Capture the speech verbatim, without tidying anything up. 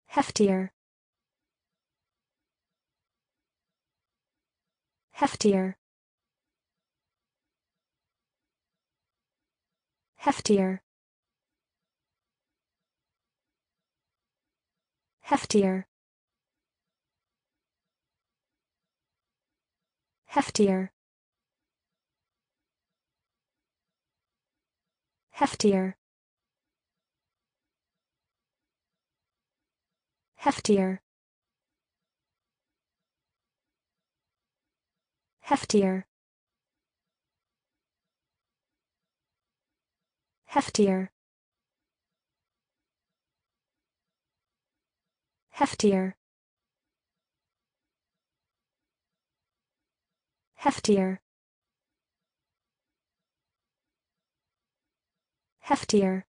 Heftier. Heftier. Heftier. Heftier. Heftier. Heftier. Heftier. Heftier. Heftier. Heftier. Heftier. Heftier.